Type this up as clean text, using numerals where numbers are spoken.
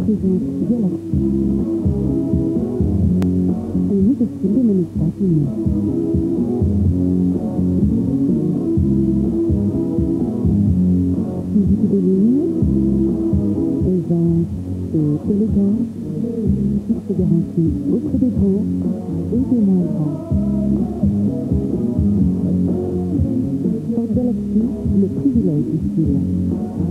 présente Galaxy. Un nouveau style de manufacture. Physique de ligne, aisance et élégance, fixe garantie auprès des grands et des moins grands. Ford Galaxy, le privilège du style.